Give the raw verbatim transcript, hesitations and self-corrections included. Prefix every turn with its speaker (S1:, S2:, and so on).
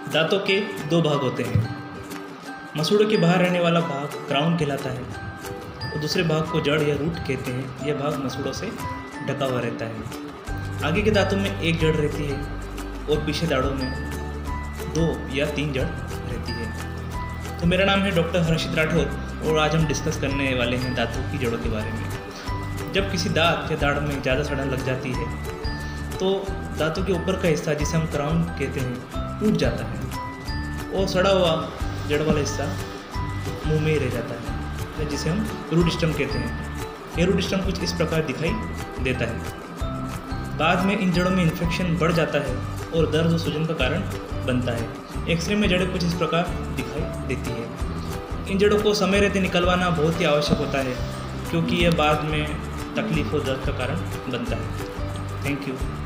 S1: दांतों के दो भाग होते हैं। मसूड़ों के बाहर रहने वाला भाग क्राउन कहलाता है और दूसरे भाग को जड़ या रूट कहते हैं। यह भाग मसूड़ों से ढका हुआ रहता है। आगे के दांतों में एक जड़ रहती है और पीछे दाढ़ों में दो या तीन जड़ रहती है। तो मेरा नाम है डॉक्टर हर्षित राठौर और आज हम डिस्कस करने वाले हैं दांतों की जड़ों के बारे में। जब किसी दांत या दाढ़ में ज़्यादा सड़न लग जाती है तो दांतों के ऊपर का हिस्सा, जिसे हम क्राउन कहते हैं, टूट जाता है और सड़ा हुआ जड़ वाला हिस्सा मुंह में ही रह जाता है, जिसे हम रूट स्टम कहते हैं। यह रूट स्टम कुछ इस प्रकार दिखाई देता है। बाद में इन जड़ों में इन्फेक्शन बढ़ जाता है और दर्द और सूजन का कारण बनता है। एक्सरे में जड़ें कुछ इस प्रकार दिखाई देती है। इन जड़ों को समय रहते निकलवाना बहुत ही आवश्यक होता है, क्योंकि यह बाद में तकलीफ और दर्द का कारण बनता है। Thank you.